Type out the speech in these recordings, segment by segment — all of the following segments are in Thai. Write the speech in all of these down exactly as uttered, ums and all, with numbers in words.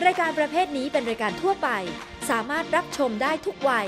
ายการประเภทนี้เป็นรายการทั่วไปสามารถรับชมได้ทุกวัย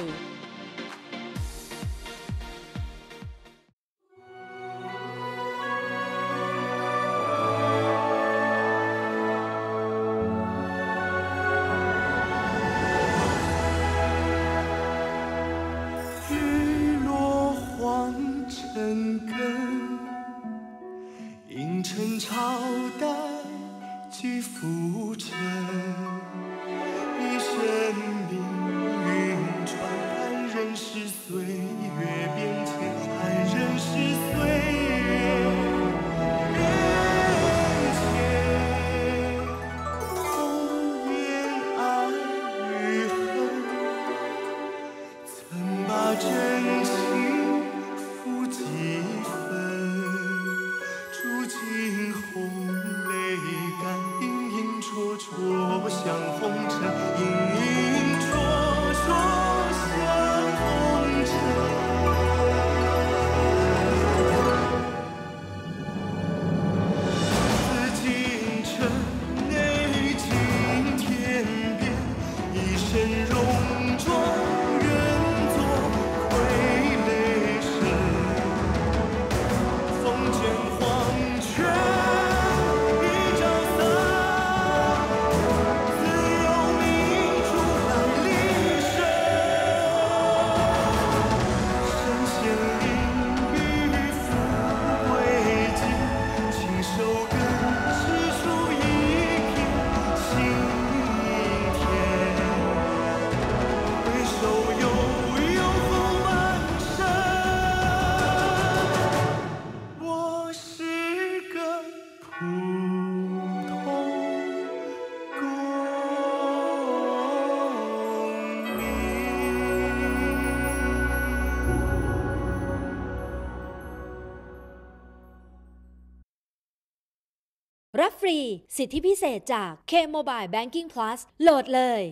รับฟรีสิทธิพิเศษจาก K Mobile Banking Plus โหลดเลย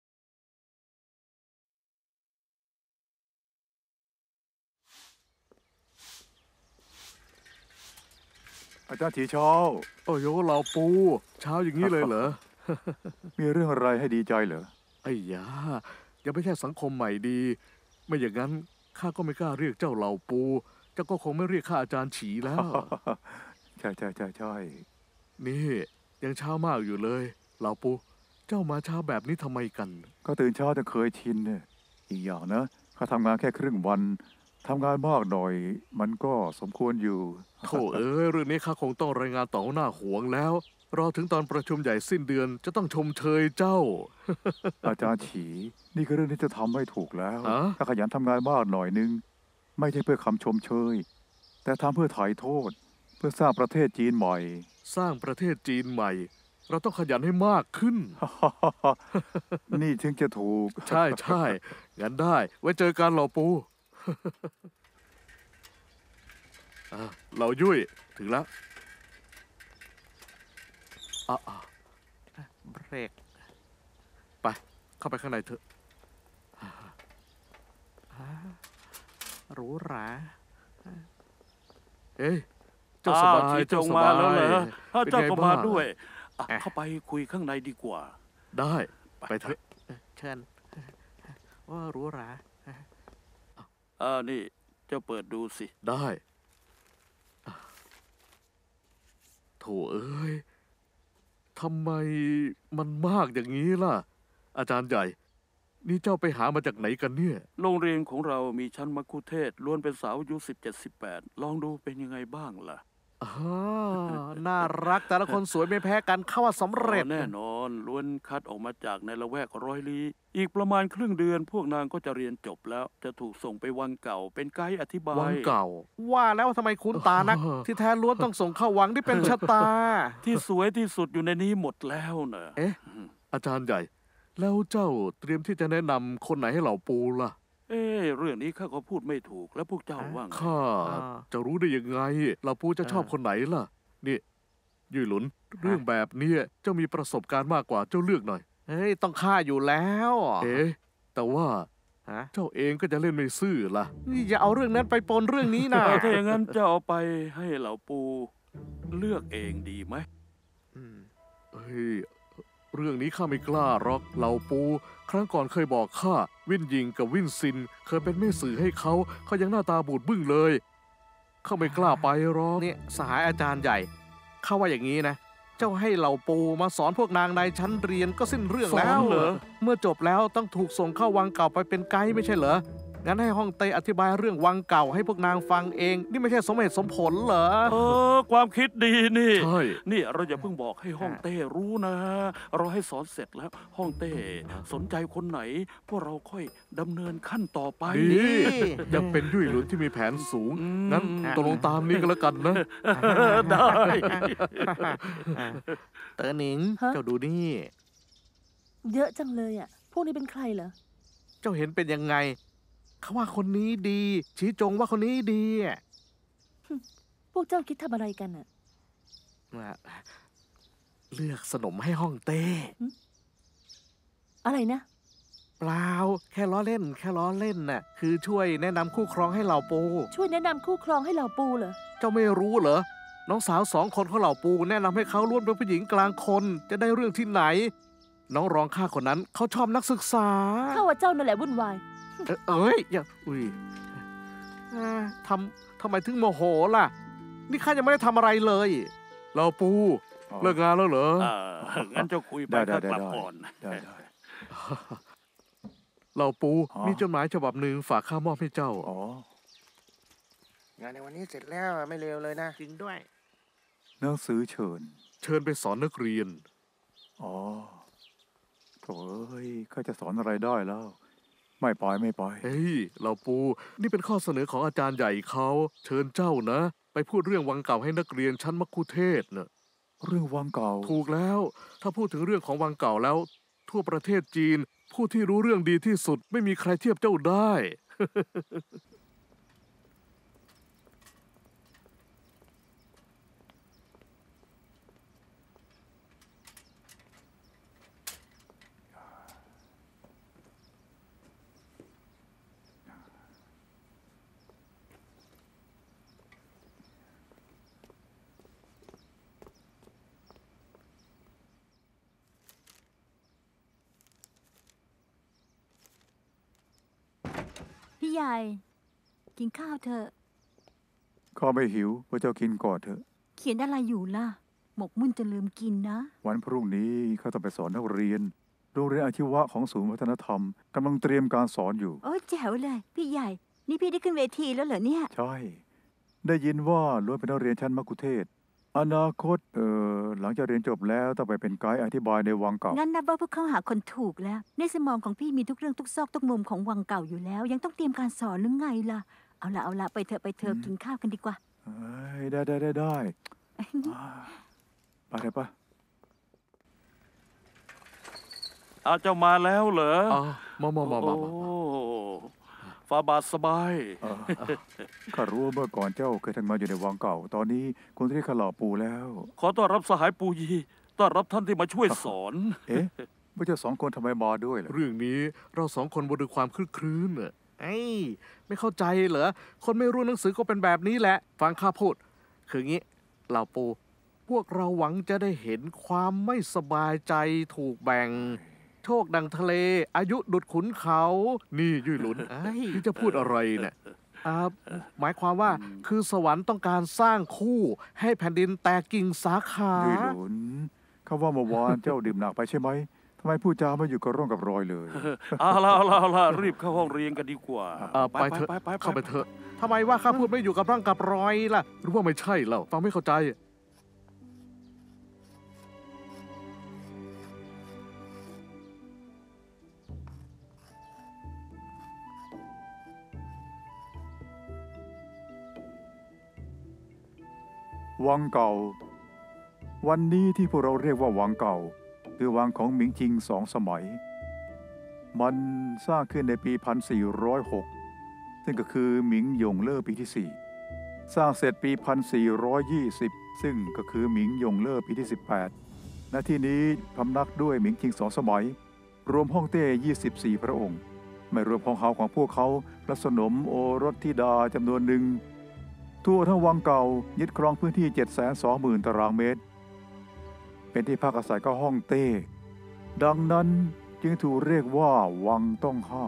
อาจารย์ฉีเช้าโอ้โยเราปูเช้าอย่างนี้เลยเหรอมีเรื่องอะไรให้ดีใจเหรอไอ้ยายังไม่ใช่สังคมใหม่ดีไม่อย่างนั้นข้าก็ไม่กล้าเรียกเจ้าเหล่าปูเจ้าก็คงไม่เรียกข้าอาจารย์ฉีแล้วใช่ใช่ใช่ใช่นี่ยังเช้ามากอยู่เลยเหล่าปูเจ้ามาเช้าแบบนี้ทำไมกันก็ตื่นเช้าจะเคยชินเนี่ยอีกอย่างนะข้าทำงานแค่ครึ่งวันทำงานมากหน่อยมันก็สมควรอยู่โธ่เอ้ยเรื่องนี้ข้าคงต้องรายงานต่อหน้าหวงแล้วรอถึงตอนประชุมใหญ่สิ้นเดือนจะต้องชมเชยเจ้าอาจารย์ฉีนี่คือเรื่องที่จะทำให้ถูกแล้วถ้าขยันทำงานมากหน่อยนึงไม่ใช่เพื่อคำชมเชยแต่ทำเพื่อถ่ายโทษเพื่อสร้างประเทศจีนใหม่สร้างประเทศจีนใหม่เราต้องขยันให้มากขึ้นนี่ถึงจะถูกใช่ใช่งั้นได้ไว้เจอกันเหล่าปู เหล่ายุ่ยถึงแล้วอ่ะเบรกไปเข้าไปข้างในเถอะรู้หราเอ้ยเจ้าสบายเจ้าสบายแล้วเหรอเจ้าก็มาด้วยเข้าไปคุยข้างในดีกว่าได้ไปเถอะเชิญว่ารู้หราอ่านี่เจ้าเปิดดูสิได้โถเอ้ยทำไมมันมากอย่างนี้ล่ะอาจารย์ใหญ่นี่เจ้าไปหามาจากไหนกันเนี่ยโรงเรียนของเรามีชั้นมัคคุเทศก์ล้วนเป็นสาวอายุสิบเจ็ดสิบแปดลองดูเป็นยังไงบ้างล่ะอ๋อน่ารักแต่ละคนสวยไม่แพ้กันเข้าว่าสำเร็จแน่นอนล้วนคัดออกมาจากในละแวกร้อยลี้อีกประมาณครึ่งเดือนพวกนางก็จะเรียนจบแล้วจะถูกส่งไปวังเก่าเป็นไกด์อธิบายวังเก่าว่าแล้วทำไมคุ้นตานักที่แท้ล้วนต้องส่งเข้าวังที่เป็นชะตาที่สวยที่สุดอยู่ในนี้หมดแล้วเนอะเอ๊ะอาจารย์ใหญ่แล้วเจ้าเตรียมที่จะแนะนำคนไหนให้เหล่าปูล่ะเอ๊ะเรื่องนี้ข้าก็พูดไม่ถูกแล้วพวกเจ้าว่าไงข้าจะรู้ได้ยังไงเหล่าปูจะชอบคนไหนล่ะนี่ยี่หลุนเรื่องแบบนี้เจ้ามีประสบการณ์มากกว่าเจ้าเลือกหน่อยเฮ้ยต้องฆ่าอยู่แล้วเอ๊ะแต่ว่าเจ้าเองก็จะเล่นไม่ซื่อล่ะนี่อย่าเอาเรื่องนั้นไปปนเรื่องนี้นะถ้าอย่างนั้นจะเอาไปให้เหล่าปูเลือกเองดีไหมเฮ้ยเรื่รื่องนี้ข้าไม่กล้าหรอกเหล่าปูครั้งก่อนเคยบอกข้าวินยิงกับวินซินเคยเป็นแม่สื่อให้เขาเขายังหน้าตาบูดบึ้งเลยข้าไม่กล้าไปหรอกเนี่ยสหายอาจารย์ใหญ่ข้าว่าอย่างนี้นะเจ้าให้เหล่าปูมาสอนพวกนางในชั้นเรียนก็สิ้นเรื่องแล้วเหรอเมื่อจบแล้วต้องถูกส่งเข้าวังเก่าไปเป็นไกด์ไม่ใช่เหรองั้นให้ฮ่องเต้อธิบายเรื่องวังเก่าให้พวกนางฟังเองนี่ไม่ใช่สมเหตุสมผลเหรอเออความคิดดีนี่ใช่นี่เราอย่าเพิ่งบอกให้ฮ่องเต้รู้นะเราให้สอนเสร็จแล้วฮ่องเต้สนใจคนไหนพวกเราค่อยดำเนินขั้นต่อไปดียังเป็นยุ่ยหลุนที่มีแผนสูงงั้นตกลงตามนี้ก็แล้วกันนะได้เต๋อหนิงเจ้าดูนี่เยอะจังเลยอ่ะพวกนี้เป็นใครเหรอเจ้าเห็นเป็นยังไงเขาว่าคนนี้ดีชี้จงว่าคนนี้ดีพวกเจ้าคิดทำอะไรกันอ่ะเลือกสนมให้ฮ่องเต้อะไรนะเปล่าแค่ล้อเล่นแค่ล้อเล่นน่ะคือช่วยแนะนำคู่ครองให้เหล่าปูช่วยแนะนำคู่ครองให้เหล่าปูเหรอเจ้าไม่รู้เหรอน้องสาวสองคนของเหล่าปูแนะนำให้เขาล้วนเป็นผู้หญิงกลางคนจะได้เรื่องที่ไหนน้องรองข้าคนนั้นเขาชอบนักศึกษาข้าว่าเจ้านั่นแหละวุ่นวายเอ้ยอย่าอุ้ยทำทำไมถึงโมโหล่ะนี่ข้ายังไม่ได้ทำอะไรเลยเราปูเลิกงานแล้วเหรองั้นเจ้าคุยไปข้ากลับก่อนเราปูมีจดหมายฉบับหนึ่งฝากข้ามอบให้เจ้าอ๋องานในวันนี้เสร็จแล้วไม่เร็วเลยนะจริงด้วยหนังสือเชิญเชิญไปสอนนักเรียนอ๋อโถ่เอ้ยข้าจะสอนอะไรได้แล้วไม่ปล่อยไม่ปล่อยเฮ้ยเราปูนี่เป็นข้อเสนอของอาจารย์ใหญ่เขาเชิญเจ้านะไปพูดเรื่องวังเก่าให้นักเรียนชั้นมัคคุเทศน์น่ะเรื่องวังเก่าถูกแล้วถ้าพูดถึงเรื่องของวังเก่าแล้วทั่วประเทศจีนผู้ที่รู้เรื่องดีที่สุดไม่มีใครเทียบเจ้าได้พี่ใหญ่กินข้าวเถอะข้าไม่หิวว่าเจ้ากินก่อนเถอะเขียนอะไรอยู่ล่ะหมกมุ่นจะลืมกินนะวันพรุ่งนี้ข้าต้องไปสอนนักเรียนโรงเรียนอาชีวะของศูนย์วัฒนธรรมกำลังเตรียมการสอนอยู่โอ้แจ๋วเลยพี่ใหญ่นี่พี่ได้ขึ้นเวทีแล้วเหรอเนี่ยใช่ได้ยินว่าล้วนเป็นนักเรียนชั้นมัคคุเทศก์อนาคตเออหลังจากเรียนจบแล้วต้องไปเป็นไกด์อธิบายในวังเก่างั้นนับว่าพวกเขาหาคนถูกแล้วในสมองของพี่มีทุกเรื่องทุกซอกทุกมุมของวังเก่าอยู่แล้วยังต้องเตรียมการสอนหรือไงล่ะเอาละเอาละไปเถอะไปเถอะกินข้าวกันดีกว่าได้ได้ได้ได้ไปเถอะปะเอาเจ้ามาแล้วเหรอมามามามาฟาบาทสบายข้ารู้เมื่อก่อนเจ้าเคยทำงานอยู่ในวังเก่าตอนนี้คุณเรียกข้าหล่อปูแล้วขอต้อนรับสหายปูยีต้อนรับท่านที่มาช่วยสอนเอ๊ะพวกเจ้าสองคนทำไมมาด้วยล่ะเรื่องนี้เราสองคนบนด้วยความคลึกครื้นเน่ะไอ้ไม่เข้าใจเหรอคนไม่รู้หนังสือก็เป็นแบบนี้แหละฟังข้าพูดคืองี้เหล่าปูพวกเราหวังจะได้เห็นความไม่สบายใจถูกแบ่งโชคดังทะเลอายุดุจขุนเขานี่ยุ่ยหลุนนี่จะพูดอะไรเนี่ยหมายความว่าคือสวรรค์ต้องการสร้างคู่ให้แผ่นดินแตกกิ่งสาขายุ่ยหลุนเขาว่าเมื่อวานเจ้าดื่มหนักไปใช่ไหมทำไมพูดจาไม่อยู่กับร่องกับรอยเลยเอาละเอาละเอาละรีบเข้าห้องเรียนกันดีกว่าไปเถอะเข้าไปเถอะทำไมว่าข้าพูดไม่อยู่กับร่องกับรอยล่ะหรือว่าไม่ใช่เล่าฟังไม่เข้าใจวังเก่าวันนี้ที่พวกเราเรียกว่าวังเก่าคือวังของหมิงชิงสองสมัยมันสร้างขึ้นในปี หนึ่งพันสี่ร้อยหก ซึ่งก็คือหมิงหยงเล่อปีที่สี่สร้างเสร็จปี หนึ่งพันสี่ร้อยยี่สิบ ซึ่งก็คือหมิงหยงเล่อปีที่สิบแปดณที่นี้พำนักด้วยหมิงชิงสองสมัยรวมฮ่องเต้ยี่สิบสี่พระองค์ไม่รวมของเขาของพวกเขาพระสนมโอรสธิดาจำนวนหนึ่งทั่วทั้งวังเก่ายึดครองพื้นที่ เจ็ดแสนสองหมื่น ตารางเมตรเป็นที่พักอาศัยก็ฮ่องเต้ดังนั้นจึงถูกเรียกว่าวังต้องห้าม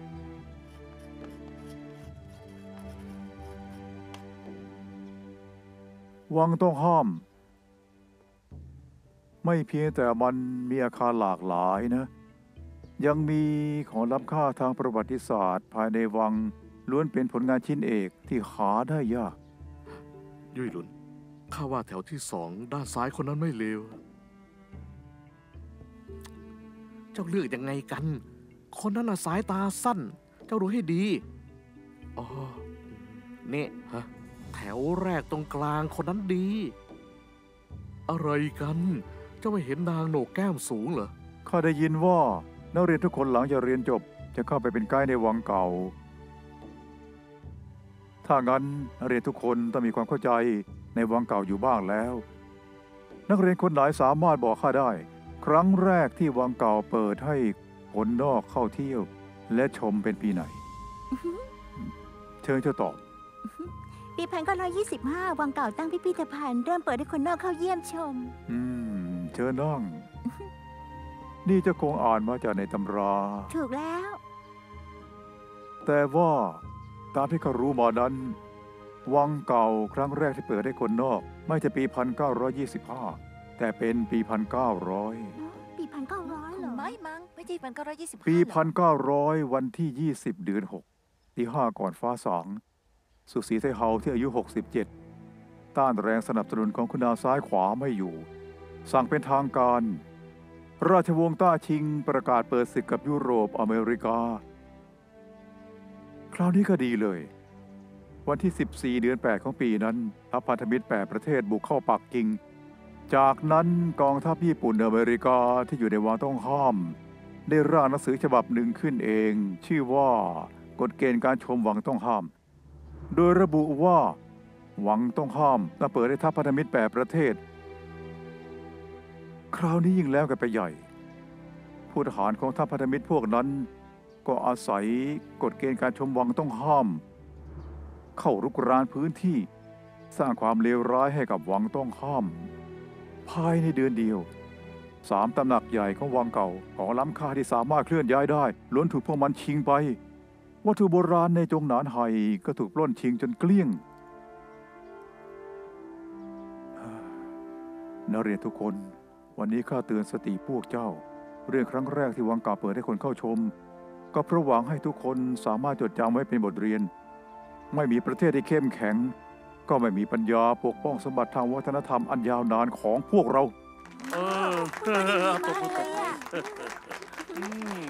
วังต้องห้าม ไม่เพียงแต่มันมีอาคารหลากหลายนะ ยังมีของล้ำค่าทางประวัติศาสตร์ภายในวังล้วนเป็นผลงานชิ้นเอกที่หาได้ยากยุ่ยหลุนข้าว่าแถวที่สองด้านซ้ายคนนั้นไม่เลว เจ้าเลือกยังไงกัน คนนั้นน่ะสายตาสั้น เจ้าดูให้ดีอ๋อเนี่ยฮะแถวแรกตรงกลางคนนั้นดี อะไรกัน เจ้าไม่เห็นนางโหนกแก้มสูงเหรอข้าได้ยินว่านักเรียนทุกคนหลังจากเรียนจบจะเข้าไปเป็นไกด์ในวังเก่า ถ้างั้นนักเรียนทุกคนต้องมีความเข้าใจในวังเก่าอยู่บ้างแล้ว นักเรียนคนไหนสามารถบอกข้าได้ ครั้งแรกที่วังเก่าเปิดให้คนนอกเข้าเที่ยว และชมเป็นปีไหน เชิญเจ้าตอบปีพันเก้าร้อยยี่สิบห้าวังเก่าตั้งพิพิธภัณฑ์เริ่มเปิดให้คนนอกเข้าเยี่ยมชมอืม เชิญนั่ง นี่เจ้าคงอ่านมาจากในตำราถูกแล้วแต่ว่าตามที่เขารู้มานั้น วังเก่าครั้งแรกที่เปิดให้คนนอก ไม่ใช่ปี หนึ่งพันเก้าร้อยยี่สิบห้า แต่เป็นปี หนึ่งพันเก้าร้อยปีพันเก้าร้อยเหรอไม่มั้งไม่ใช่พันเก้าร้อยยี่สิบปี หนึ่งพันเก้าร้อย วันที่ ยี่สิบ เดือนหกที่ห้าก่อนฟ้าสางสุสีไทเฮาที่อายุ หกสิบเจ็ด ต้านแรงสนับสนุนของคุณอาซ้ายขวาไม่อยู่ สั่งเป็นทางการ ราชวงศ์ต้าชิงประกาศเปิดศึกกับยุโรปอเมริกา คราวนี้ก็ดีเลย วันที่ สิบสี่ เดือน แปด ของปีนั้นทัพพันธมิตร แปด ประเทศบุกเข้าปักกิ่ง จากนั้นกองทัพญี่ปุ่นอเมริกาที่อยู่ในวังต้องห้าม ได้ร่างหนังสือฉบับหนึ่งขึ้นเอง ชื่อว่ากฎเกณฑ์การชมวังต้องห้าม โดยระบุว่าวังต้องห้ามต้องเปิดให้ทัพพันธมิตร แปด ประเทศ คราวนี้ยิ่งแล้วกันไปใหญ่ ผู้ทหารของทัพพันธมิตรพวกนั้น ก็อาศัยกฎเกณฑ์การชมวังต้องห้าม เข้ารุกรานพื้นที่ สร้างความเลวร้ายให้กับวังต้องห้าม ภายในเดือนเดียวสามตำหนักใหญ่ของวังเก่าของล้ำค่าที่สามารถเคลื่อนย้ายได้ล้วนถูกพวกมันชิงไป วัตถุโบราณในจงหนานไห่ก็ถูกปล้นชิงจนเกลี้ยง นักเรียนทุกคน วันนี้ข้าเตือนสติพวกเจ้า เรื่องครั้งแรกที่วังเก่าเปิดให้คนเข้าชม ก็เพราะหวังให้ทุกคนสามารถจดจำไว้เป็นบทเรียน ไม่มีประเทศที่เข้มแข็ง ก็ไม่มีปัญญาปกป้องสมบัติทางวัฒนธรรมอันยาวนานของพวกเราเออตบมือตบมืออืม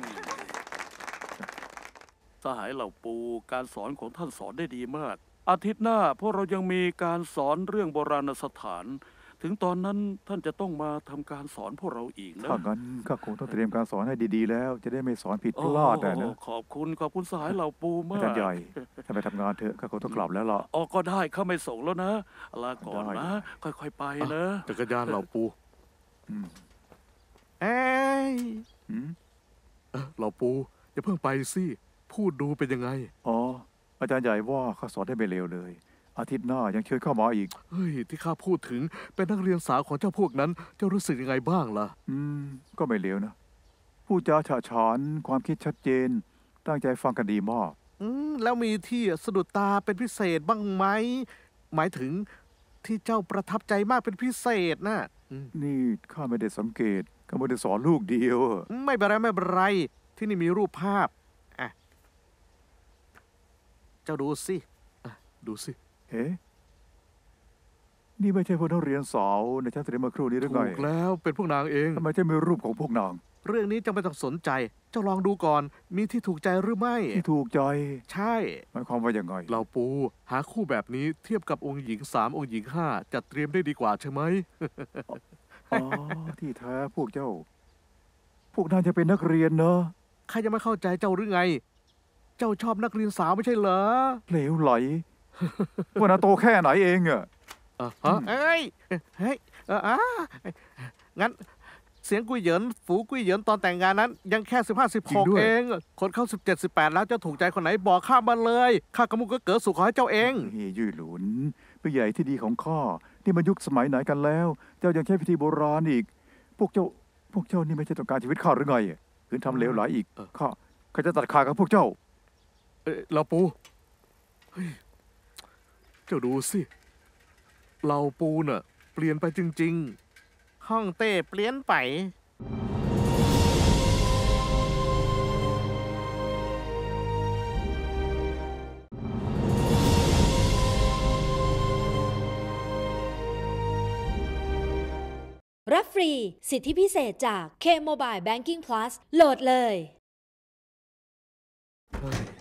สหายเหล่าปูการสอนของท่านสอนได้ดีมาก อาทิตย์หน้าพวกเรายังมีการสอนเรื่องโบราณสถาน ถึงตอนนั้นท่านจะต้องมาทำการสอนพวกเราอีกนะถ้างั้นข้าคงต้องเตรียมการสอนให้ดีๆแล้ว จะได้ไม่สอนผิดพลาดนะนะโอ้ขอบคุณขอบคุณสหายเหล่าปูมาอาก จารย์ใหญ่ถ้าไปทำงานเถอะข้าคงต้องกลับแล้วล่ะอ๋อก็ได้ข้าไม่ส่งแล้วนะลาก่อนได้นะ ค่อยๆไปนะจักรยานเหล่าปูอืมเอ้ยอืมเอ้อเหล่าปูอย่าเพิ่งไปสิพูดดูเป็นยังไงอ๋อ อาจารย์ใหญ่ว่าข้าสอนได้ไม่เลวเลย อาทิตย์หน้ายังเชิญเข้ามาอีกเฮ้ยที่ข้าพูดถึงเป็นนักเรียนสาวของเจ้าพวกนั้น เจ้ารู้สึกยังไงบ้างล่ะอืม ก็ไม่เลวนะ ผู้จาฉะฉานความคิดชัดเจน ตั้งใจฟังกันดีมากอืมแล้วมีที่สะดุดตาเป็นพิเศษบ้างไหม หมายถึงที่เจ้าประทับใจมากเป็นพิเศษน่ะอืมนี่ข้าไม่ได้สังเกตข้าไม่ได้สอนลูกเดียวอะไม่เป็นไรไม่เป็นไรที่นี่มีรูปภาพอ่ะเจ้าดูสิอ่ะดูสิเอ๊ะนี่ไม่ใช่พวกนักเรียนสาวในชั้นเตรียมมาครู่นี้หรือไงถูกแล้วเป็นพวกนางเองทำไมจะมีรูปของพวกนางเรื่องนี้จะไม่ต้องสนใจ เจ้าลองดูก่อน มีที่ถูกใจหรือไม่ที่ถูกใจใช่หมายความว่าอย่างไงเราปูหาคู่แบบนี้เทียบกับองค์หญิงสามองค์หญิงห้าจัดเตรียมได้ดีกว่าใช่ไหมอ๋อ ที่แท้พวกเจ้า พวกนางจะเป็นนักเรียนเนอะข้ายังไม่เข้าใจเจ้าหรือไง เจ้าชอบนักเรียนสาวไม่ใช่เหรอเหลวไหล ว่านาโตแค่ไหนเองอะอ่ะฮะเอ้ยเฮ้ยเอออ่ะงั้น เสียงกุยเหยินฝูกุยเหยินตอนแต่งงานนั้น ยังแค่สิบห้าสิบหกเอง คนเข้าสิบเจ็ดสิบแปดแล้วเจ้าถูกใจคนไหนบอกข้ามาเลยข้ากำมุกก็เกิดสุขขอให้เจ้าเองเฮ้ยยุ่ยหลุนผู้ใหญ่ที่ดีของข้านี่มันยุคสมัยไหนกันแล้ว เจ้ายังใช้พิธีโบราณอีก พวกเจ้าพวกเจ้านี่ไม่ใช่ต้องการชีวิตข้าหรือไงขืนทำเลวไหลอีกเออข้าข้าจะตัดขาดกับพวกเจ้าเอ้ยเราปูเฮ้ยเจ้าดูสิเราปูน่ะ เปลี่ยนไปจริงห้องเต้เปลี่ยนไปรับฟรีสิทธิพิเศษจาก K-Mobile Banking Plus โหลดเลยๆเฮ้ย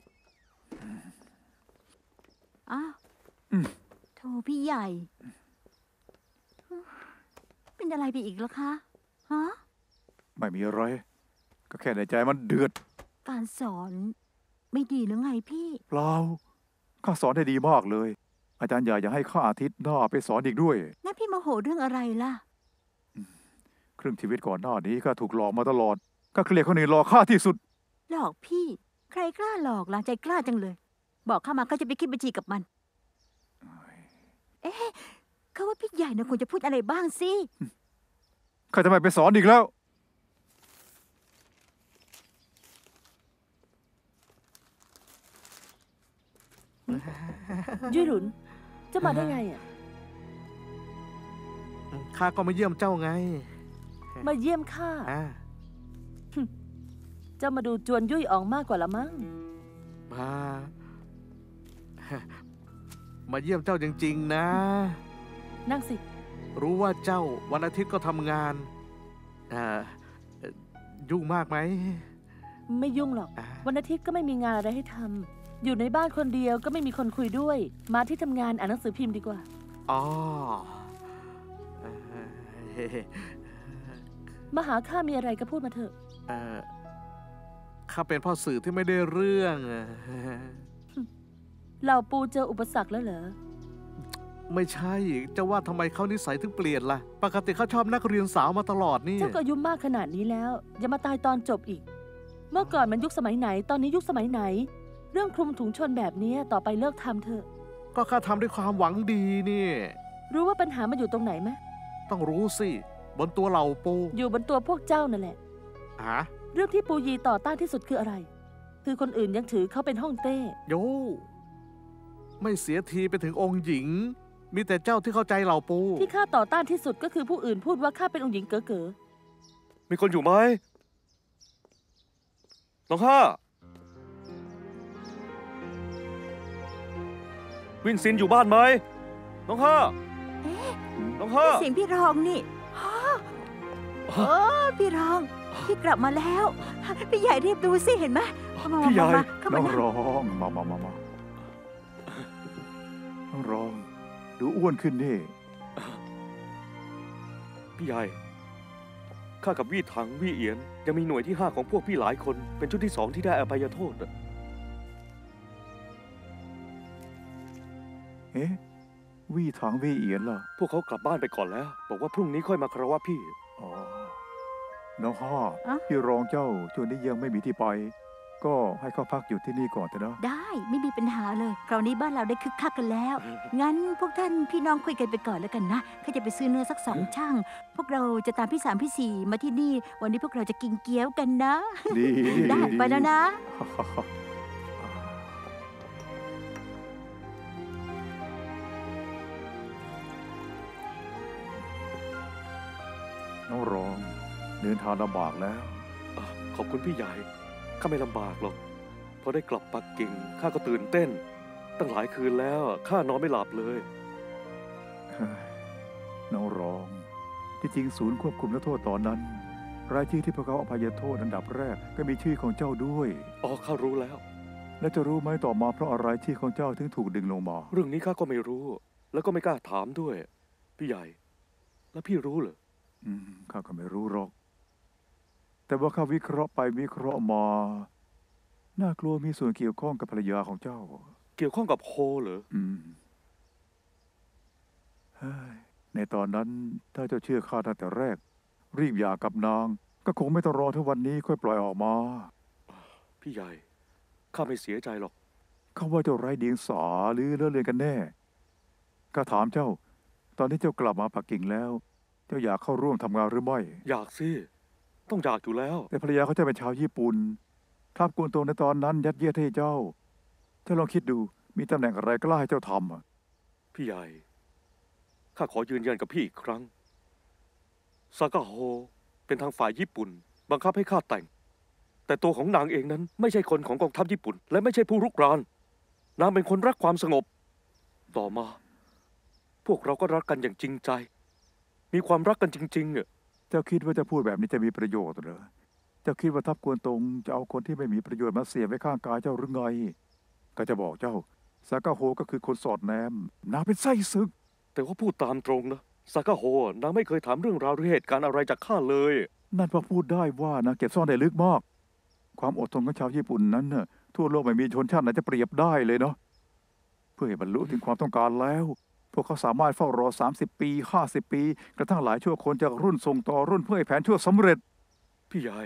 อ้าวอืมโธ่พี่ใหญ่ เป็นอะไรไปอีกแล้วคะฮะไม่มีอะไร ก็แค่ในใจมันเดือดการสอนไม่ดีหรือไงพี่เปล่าข้าสอนได้ดีมากเลย อาจารย์ใหญ่อยากให้ข้าอาทิตย์หน้าไปสอนอีกด้วยงั้นพี่โมโหเรื่องอะไรล่ะครึ่งชีวิตก่อนหน้านี้ข้าถูกหลอกมาตลอดข้าเกลียดคนอื่นหลอกข้าที่สุดหลอกพี่ ใครกล้าหลอกล่ะใจกล้าจังเลย บอกเข้ามาก็จะไปคิดบัญชีกับมัน เอ๊ะเขาว่าพี่ใหญ่นะควรจะพูดอะไรบ้างสิข้าจะไม่ไปสอนอีกแล้วยุ้ยหลุนจะมาได้ไงอ่ะข้าก็มาเยี่ยมเจ้าไงมาเยี่ยมข้าอ่าเจ้ามาดูจวนยุ้ยอองมากกว่าละมั้งมา มาเยี่ยมเจ้าจริงๆนะนั่งสิรู้ว่าเจ้าวันอาทิตย์ก็ทำงานอ่าเอ่อยุ่งมากไหมไม่ยุ่งหรอกอ่าวันอาทิตย์ก็ไม่มีงานอะไรให้ทำอยู่ในบ้านคนเดียวก็ไม่มีคนคุยด้วย มาที่ทำงานอ่านหนังสือพิมพ์ดีกว่าอ๋อเอ่อมาหาข้ามีอะไรก็พูดมาเถอะเอ่อข้าเป็นพ่อสื่อที่ไม่ได้เรื่องอะเหล่าปูเจออุปสรรคแล้วเหรอไม่ใช่ จะว่าทำไมเขานิสัยถึงเปลี่ยนล่ะ ปกติเขาชอบนักเรียนสาวมาตลอดนี่เจ้าก็อายุมากขนาดนี้แล้ว อย่ามาตายตอนจบอีก เมื่อก่อนมันยุคสมัยไหน ตอนนี้ยุคสมัยไหน เรื่องคลุมถุงชนแบบนี้ต่อไปเลิกทำเถอะก็ข้าทำด้วยความหวังดีนี่รู้ว่าปัญหามันอยู่ตรงไหนไหมต้องรู้สิ บนตัวเหล่าปูอยู่บนตัวพวกเจ้านั่นแหละฮะเรื่องที่ปูยีต่อต้านที่สุดคืออะไร คือคนอื่นยังถือเขาเป็นฮ่องเต้โย ไม่เสียทีไปถึงองค์หญิง มีแต่เจ้าที่เข้าใจเหล่าปูที่ข้าต่อต้านที่สุดก็คือผู้อื่นพูดว่าข้าเป็นองค์หญิงเก๋อมีคนอยู่ไหมน้องห้า วินซินอยู่บ้านไหมน้องห้าเอ๊ะน้องห้าเสียงพี่รองนี่ฮะเออพี่รอง พี่กลับมาแล้ว พี่ใหญ่รีบดูสิเห็นไหมเข้ามาพี่ใหญ่มามาเข้าน้มาองนั่งร้องมามามามาน้องร้อง ดูอ้วนขึ้นนี่พี่ใหญ่ ข้ากับวี่ถังวี่เอียน ยังมีหน่วยที่ห้าของพวกพี่หลายคน เป็นชุดที่สองที่ได้อภัยโทษน่ะเอ๊ะ วี่ถังวี่เอียนล่ะพวกเขากลับบ้านไปก่อนแล้ว บอกว่าพรุ่งนี้ค่อยมาคารวะพี่อ๋อ น้องห้าอะพี่รองเจ้าช่วงนี้ยังไม่มีที่ไป ก็ให้เขาพักอยู่ที่นี่ก่อนเถอะนะได้ไม่มีปัญหาเลย คราวนี้บ้านเราได้คึกคักกันแล้ว งั้นพวกท่านพี่น้องคุยกันไปก่อนแล้วกันนะข้าจะไปซื้อเนื้อสักสองช่าง พวกเราจะตามพี่สามพี่สี่มาที่นี่ วันนี้พวกเราจะกินเกี๊ยวกันนะดีได้ไปแล้วนะน้องรอง เดินทางลำบากแล้วอ่ะขอบคุณพี่ใหญ่ ข้าไม่ลำบากหรอก พอได้กลับปักกิ่ง ข้าก็ตื่นเต้น ตั้งหลายคืนแล้ว ข้านอนไม่หลับเลยเฮ้ยน้องรอง ที่จริงศูนย์ควบคุมนักโทษตอนนั้น รายชื่อที่พวกเขาอภัยโทษอันดับแรกก็มีชื่อของเจ้าด้วยอ๋อ ข้ารู้แล้วและจะรู้ไหมต่อมาเพราะอะไรชื่อของเจ้าถึงถูกดึงลงมาเรื่องนี้ข้าก็ไม่รู้ แล้วก็ไม่กล้าถามด้วย พี่ใหญ่ แล้วพี่รู้เหรออืมข้าก็ไม่รู้หรอก แต่ว่าข้าวิเคราะห์ไปวิเคราะห์มา น่ากลัวมีส่วนเกี่ยวข้องกับภรรยาของเจ้าเกี่ยวข้องกับโฮเหรออืมเฮ้ยในตอนนั้นถ้าเจ้าเชื่อข้าตั้งแต่แรก รีบหย่ากับนาง ก็คงไม่ต้องรอถึงวันนี้ค่อยปล่อยออกมาพี่ใหญ่ ข้าไม่เสียใจหรอกเขาว่าเจ้าไร้เดียงสาหรือเลอะเลือนกันแน่ข้าถามเจ้า ตอนนี้เจ้ากลับมาปักกิ่งแล้วเจ้าอยากเข้าร่วมทำงานหรือไม่อยากสิ ต้องอยากอยู่แล้วแต่ภรรยาเขาจะเป็นชาวญี่ปุ่นทัพกวนโตในตอนนั้นยัดเยียดให้เจ้า เจ้าลองคิดดู มีตำแหน่งอะไรกล้าให้เจ้าทำอะพี่ใหญ่ ข้าขอยืนยันกับพี่อีกครั้ง ซากาโฮเป็นทางฝ่ายญี่ปุ่น บังคับให้ข้าแต่ง แต่ตัวของนางเองนั้นไม่ใช่คนของกองทัพญี่ปุ่น และไม่ใช่ผู้รุกราน นางเป็นคนรักความสงบ ต่อมา พวกเราก็รักกันอย่างจริงใจ มีความรักกันจริงๆอะเจ้าคิดว่าจะพูดแบบนี้จะมีประโยชน์เหรอ เจ้าคิดว่าทัพกวนตงจะเอาคนที่ไม่มีประโยชน์มาเสียบไว้ข้างกายเจ้าหรือไง ก็จะบอกเจ้าซากาโฮก็คือคนสอดแนมนางเป็นไส้ศึกแต่ว่าพูดตามตรงนะ ซากาโฮนางไม่เคยถามเรื่องราวหรือเหตุการณ์อะไรจากข้าเลยนั่นพอพูดได้ว่านางเก็บซ่อนได้ลึกมาก ความอดทนของชาวญี่ปุ่นนั้นน่ะทั่วโลกไม่มีชนชาติไหนจะเปรียบได้เลยเนาะ เพื่อให้บรรลุถึงความต้องการแล้ว พวกเขาสามารถเฝ้ารอ สามสิบ ปี ห้าสิบ ปี กระทั่งหลายชั่วคนจากรุ่นส่งต่อรุ่นเพื่อให้แผนชั่วสำเร็จพี่ใหญ่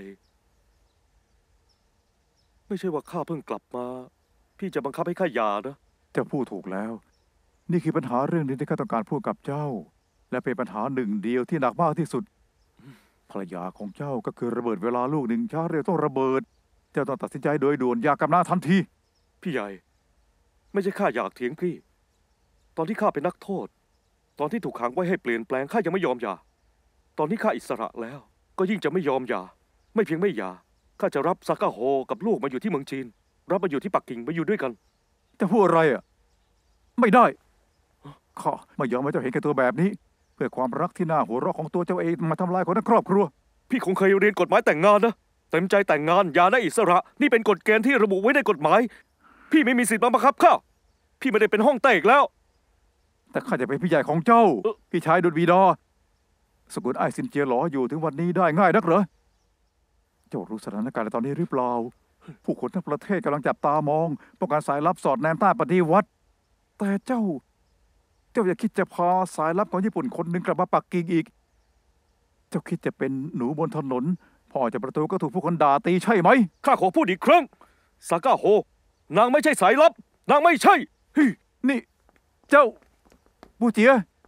ไม่ใช่ว่าข้าเพิ่งกลับมา พี่จะบังคับให้ข้าหย่านะเจ้าพูดถูกแล้ว นี่คือปัญหาเรื่องหนึงที่ข้าต้องการพูดกับเจ้า และเป็นปัญหาหนึ่งเดียวที่หนักมากที่สุด ภรรยาของเจ้าก็คือระเบิดเวลาลูกหนึ่งช้าเร็วต้องระเบิด เจ้าต้องตัดสินใจโดยด่วนหย่ากับนางทันทีพี่ใหญ่ ไม่ใช่ข้าอยากเถียงพี่ ตอนที่ข้าเป็นนักโทษ ตอนที่ถูกขังไว้ให้เปลี่ยนแปลงข้ายังไม่ยอมหย่า ตอนนี้ข้าอิสระแล้ว ก็ยิ่งจะไม่ยอมหย่า ไม่เพียงไม่หย่าข้าจะรับซากาโฮกับลูกมาอยู่ที่เมืองจีน รับมาอยู่ที่ปักกิ่งมาอยู่ด้วยกันจะพูดอะไรอ่ะ ไม่ได้ ข้าไม่ยอมให้เจ้าเห็นแก่ตัวแบบนี้ เพื่อความรักที่น่าหัวเราะของตัวเจ้าเองมาทำลายคนในครอบครัวพี่คงเคยเรียนกฎหมายแต่งงานนะ เต็มใจแต่งงานหย่าได้อิสระ นี่เป็นกฎเกณฑ์ที่ระบุไว้ในกฎหมาย พี่ไม่มีสิทธิ์มาบังคับข้า พี่ไม่ได้เป็นห้องเต้อีกแล้วแต่ข้าจะเป็นพี่ใหญ่ของเจ้าเอ่อพี่ชายดุจบีดาสกุลไอ้ายซินเจียหลออยู่ถึงวันนี้ได้ง่ายนักเหรอ เจ้ารู้สถานการณ์ในตอนนี้หรือเปล่า ผู้คนทั้งประเทศกำลังจับตามองต้องการสายลับสอดแนมใต้ปฏิวัติ แต่เจ้า เจ้าอย่าคิดจะพาสายลับของญี่ปุ่นคนหนึ่งกลับมาปักกิ่งอีก เจ้าคิดจะเป็นหนูบนถนนพ่อจากประตูก็ถูกผู้คนด่าตีใช่ไหมข้าขอพูดอีกครั้ง ซากาโฮ นางไม่ใช่สายลับ นางไม่ใช่เฮ้ยนี่ เจ้าบูเจีย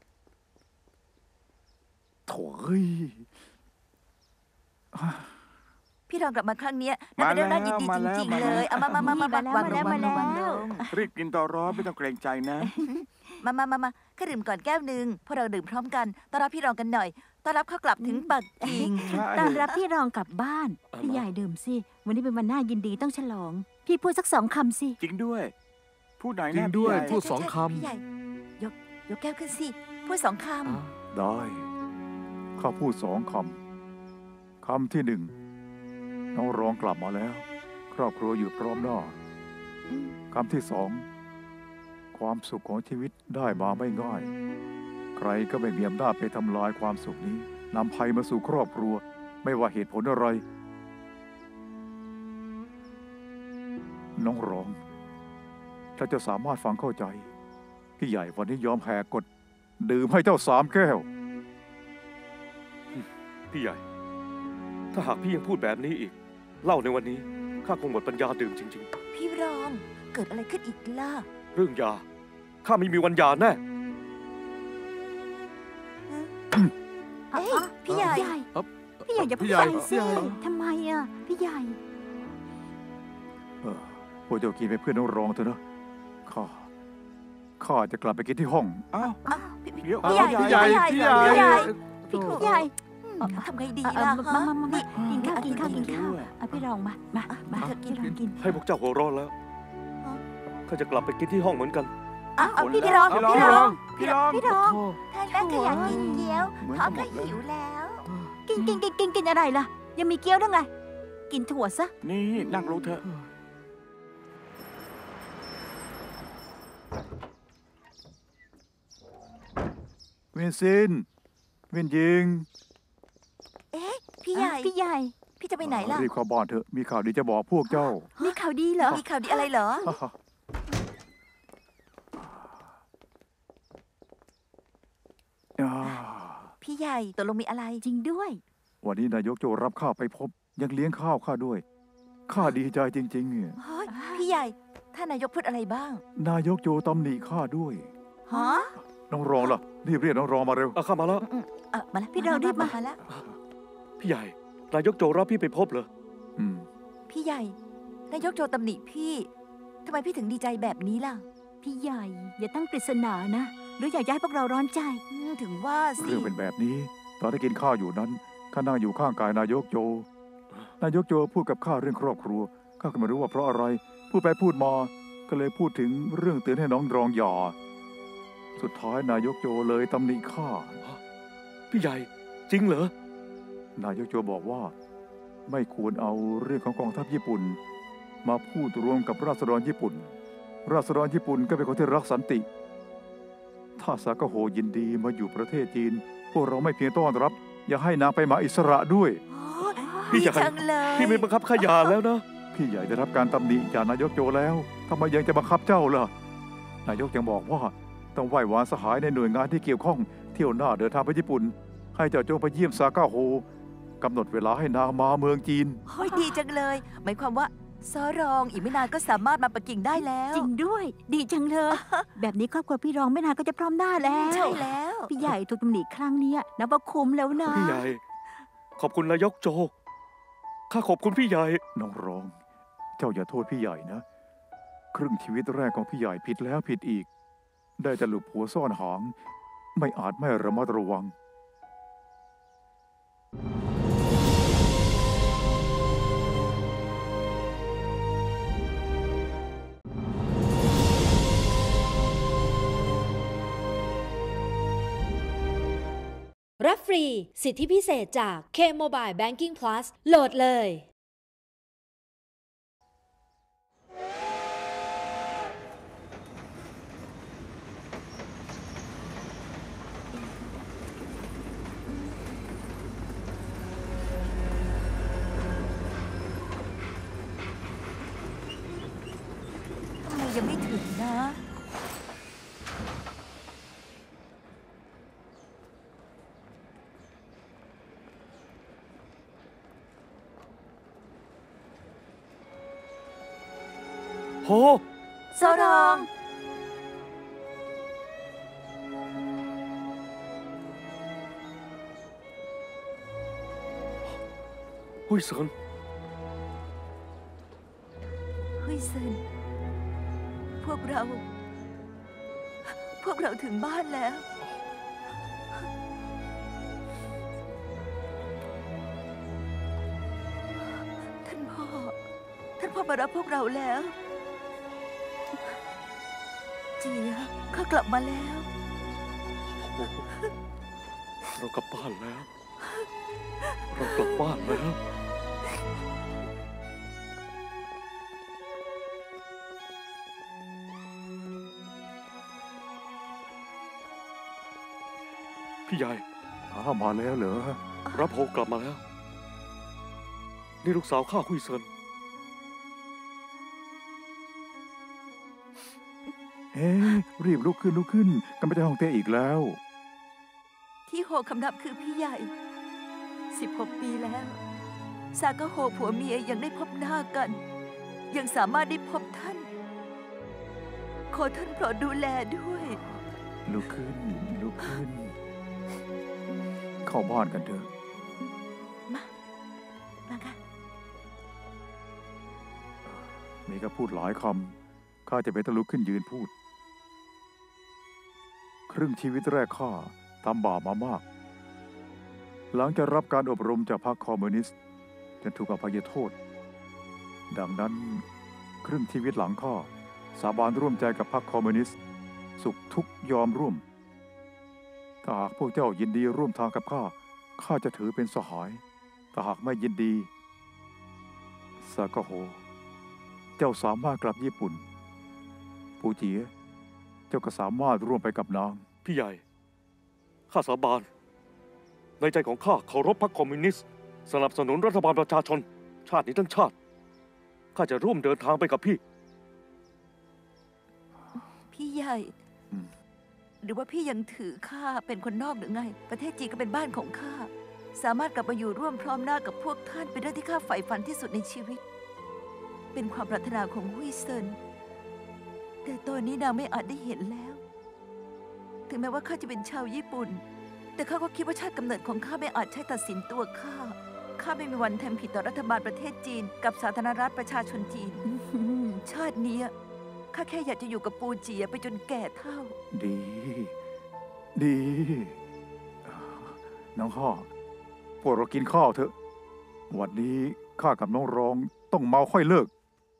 โถ่เอ้ยพี่รองกลับมาครั้งเนี้ยน่าเป็นเรื่องน่ายินดีจริงๆเลยเอามามามามามามาแล้ววางลงมาแล้ววางลงวางลงรีบกินต่อร้อนไม่ต้องเกรงใจนะมามามามาข้าดื่มก่อนแก้วหนึ่งพวกเราดื่มพร้อมกันต้อนรับพี่รองกันหน่อยต้อนรับเขากลับถึงปักกิ่งใช่ต้อนรับพี่รองกลับบ้านเอามาพี่ใหญ่ดื่มสิวันนี้เป็นวันน่ายินดีต้องฉลอง พี่พูดสักสองคำสิจริงด้วย พูดหน่อยจรินะงด้วยพี่ใหญ่พูดสองคำพี่ใหญ่ยกยกแก้วขึ้นสิพูดสองคำได้ ข้าพูดสองคำ คำที่หนึ่ง น้องรองกลับมาแล้ว ครอบครัวอยู่พร้อมหน้า คำที่สอง ความสุขของชีวิตได้มาไม่ง่าย ใครก็ไม่มีอำนาจไปทำลายความสุขนี้นำภัยมาสู่ครอบครัว ไม่ว่าเหตุผลอะไร น้องรอง ถ้าเจะสามารถฟังเข้าใจ พี่ใหญ่วันนี้ยอมแหกกฎดื่มให้เจ้าสามแก้วพี่ใหญ่ ถ้าหากพี่ยังพูดแบบนี้อีก เล่าในวันนี้ข้าคงหมดปัญญาดื่มจริงพี่รองเกิดอะไรขึ้นอีกล่ะๆ เรื่องยา ข้าไม่มีวันหยาแน่เอ้ยพี่ใหญ่เอ้าพี่ใหญ่อย่าพี่เพิ่งใหญ่ไปสิพี่ใหญ่ทำไมอ่ะพี่ใหญ่เออพวกเจ้ากินเป็นเพื่อนน้องรองเถอะนะ ข้า ข้าจะกลับไปกินที่ห้องอ้าวอ้าวพี่เดี๋ยวพี่ใหญ่พี่ใหญ่พี่พี่ใหใหญ่ญ่พี่ใหญ่โถ่พี่ใหญ่อืมทำไงดีล่ะเอ่อฮะมามามามานี่กินข้าวกินข้าวกินข้าวด้วยเอาพี่รองมา มา มาเถอะกินพี่รองกินให้พวกเจ้าหัวเร้อนแล้ว ข้าจะกลับไปกินที่ห้องเหมือนกันอ้าวพี่รองพี่พี่รรออง งพี่รองพี่รองโถ่ท่านแม่ก็อยากกินเกี๊ยวเหมือนท้องกันหมก็ดเลยหิวแล้ว กินกินกินกินกินอะไรล่ะ ยังมีเกี๊ยวด้วยไง กินถั่วซะนี่นั่งลงเถอะเวนซิน เวนยิงเอ๊ะพี่ใหญ่พี่ใหญ่พี่จะไปไหนล่ะรีบเข้าบ้านเถอะ มีข่าวดีจะบอกพวกเจ้ามีข่าวดีเหรอ มีข่าวดีอะไรเหรออ่าพี่ใหญ่ตกลงมีอะไรจริงด้วยวันนี้นายกโจรับข้าไปพบ ยังเลี้ยงข้าวข้าด้วย ข้าดีใจจริงเฮ้ยพี่ใหญ่ท่านนายกพูดอะไรบ้างๆ นายกโจตำหนิข้าด้วยฮะน้องรองล่ะรีบเรียกน้องรองมาเร็วเอาเข้ามาแล้วอืมเออมาแล้วพี่เรารีบมาแล้วพี่ใหญ่นายกโจรับพี่ไปพบเหรออืมพี่ใหญ่นายกโจตำหนิพี่ทำไมพี่ถึงดีใจแบบนี้ล่ะพี่ใหญ่อย่าตั้งปริศนานะหรืออยากย้ายพวกเราร้อนใจอืมถึงว่าสิเรื่องเป็นแบบนี้ ตอนที่กินข้าวอยู่นั้นข้านั่งอยู่ข้างกายนายกโจ นายกโจพูดกับข้าเรื่องครอบครัวข้าก็ไม่รู้ว่าเพราะอะไร พูดไปพูดมาก็เลยพูดถึงเรื่องเตือนให้น้องรองหย่าสุดท้ายนายกโจเลยตำหนิข้าพี่ใหญ่จริงเหรอนายกโจบอกว่า ไม่ควรเอาเรื่องของกองทัพญี่ปุ่น มาพูดรวมกับราษฎรญี่ปุ่น ราษฎรญี่ปุ่นก็เป็นคนที่รักสันติ ถ้าซากาโฮยินดีมาอยู่ประเทศจีน พวกเราไม่เพียงต้อนรับ ยังให้นางไปมาอิสระด้วยโอ้ยพี่ใหญ่ดีจังเลยพี่ไม่บังคับข้าหย่าแล้วนะพี่ใหญ่ได้รับการตำหนิจากนายกโจแล้วทำไมยังจะบังคับเจ้าล่ะ นายกยังบอกว่าต้องไหว้วานสหายในหน่วยงานที่เกี่ยวข้องเที่ยวหน้าเดินทางไปญี่ปุ่น ให้เจ้าจงไปเยี่ยมซากาโฮกำหนดเวลาให้นางมาเมืองจีนโอ้ยดีจังเลย หมายความว่าซอรองอีกไม่นานก็สามารถมาปักกิ่งได้แล้วจริงด้วย ดีจังเลย แบบนี้ครอบครัวพี่รองไม่นานก็จะพร้อมหน้าแล้วใช่แล้วพี่ใหญ่ถูกตำหนิครั้งเนี้ยนับว่าคุ้มแล้วนะพี่ใหญ่ขอบคุณนายกโจข้าขอบคุณพี่ใหญ่น้องรอง เจ้าอย่าโทษพี่ใหญ่นะ ครึ่งชีวิตแรกของพี่ใหญ่ผิดแล้วผิดอีก ได้แต่หลุดหัวซ่อนหาง ไม่อาจไม่ระมัดระวังรับฟรีสิทธิพิเศษจาก K-Mobile Banking Plus โหลดเลยทำไมยังไม่ถึงนะโหซอรองหุยเซินเฮ้ยเซนพวกเรา พวกเราถึงบ้านแล้ว ท่านพ่อ ท่านพ่อมารับพวกเราแล้ว เจียข้ากลับมาแล้วเรากลับบ้านแล้ว เรากลับบ้านแล้ว พี่ใหญ่อ้าวมาแล้วเหรอรับโฮกลับมาแล้ว นี่ลูกสาวข้าคุยเซินเอ๊ะรีบลุกขึ้นลุกขึ้นก็ไม่ได้ห้องเต้อีกแล้วที่โฮคำนับคือพี่ใหญ่ สิบหกปีแล้ว ซากาโฮผัวเมียยังได้พบหน้ากัน ยังสามารถได้พบท่าน ขอท่านโปรดดูแลด้วยลุกขึ้นลุกขึ้น เข้าบ้านกันเถอะมามาค่ะมีก็พูดหลายคำข้าจะไปตะลุกขึ้นยืนพูด ครึ่งชีวิตแรกข้าทำบาปมามาก หลังจากรับการอบรมจากพรรคคอมมิวนิสต์จนถูกอภัยโทษ ดังนั้นครึ่งชีวิตหลังข้าสาบานร่วมใจกับพรรคคอมมิวนิสต์สุขทุกข์ยอมร่วม ถ้าหากพวกเจ้ายินดีร่วมทางกับข้าข้าจะถือเป็นสหายถ้าหากไม่ยินดีซากาโฮเจ้าสามารถกลับญี่ปุ่นปูเจียเจ้าก็สามารถร่วมไปกับนางพี่ใหญ่ ข้าสาบาน ในใจของข้าเคารพพรรคคอมมิวนิสต์ สนับสนุนรัฐบาลประชาชน ชาตินี้ทั้งชาติ ข้าจะร่วมเดินทางไปกับพี่พี่ใหญ่อืมหรือว่าพี่ยังถือข้าเป็นคนนอกหรือไง ประเทศจีนก็เป็นบ้านของข้า สามารถกลับมาอยู่ร่วมพร้อมหน้ากับพวกท่านเป็นเรื่องที่ข้าใฝ่ฝันที่สุดในชีวิต เป็นความปรารถนาของฮุยเซิน แต่ตอนนี้นางไม่อาจได้เห็นแล้วถึงแม้ว่าข้าจะเป็นชาวญี่ปุ่น แต่ข้าก็คิดว่าชาติกำเนิดของข้าไม่อาจใช้ตัดสินตัวข้าข้าไม่มีวันทำผิดต่อรัฐบาลประเทศจีนกับสาธารณรัฐประชาชนจีน ชาตินี้ข้าแค่อยากจะอยู่กับปูเจียไปจนแก่เฒ่าดี ดีน้องข้าพวกเรากินข้าวเถอะวันนี้ข้ากับน้องรองต้องเมาค่อยเลิก